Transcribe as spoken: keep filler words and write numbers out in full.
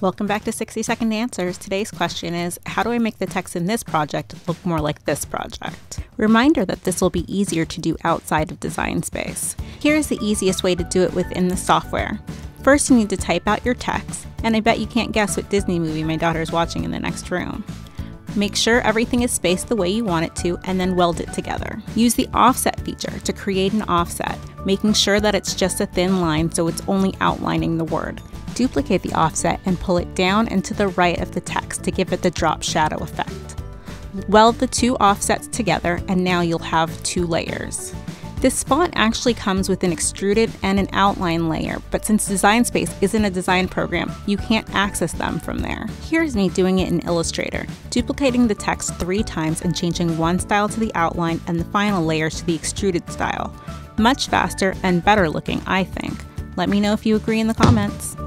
Welcome back to sixty second Answers. Today's question is, how do I make the text in this project look more like this project? Reminder that this will be easier to do outside of Design Space. Here's the easiest way to do it within the software. First, you need to type out your text, and I bet you can't guess what Disney movie my daughter is watching in the next room. Make sure everything is spaced the way you want it to, and then weld it together. Use the offset feature to create an offset, making sure that it's just a thin line so it's only outlining the word. Duplicate the offset and pull it down and to the right of the text to give it the drop shadow effect. Weld the two offsets together, and now you'll have two layers. This font actually comes with an extruded and an outline layer, but since Design Space isn't a design program, you can't access them from there. Here's me doing it in Illustrator, duplicating the text three times and changing one style to the outline and the final layers to the extruded style. Much faster and better looking, I think. Let me know if you agree in the comments.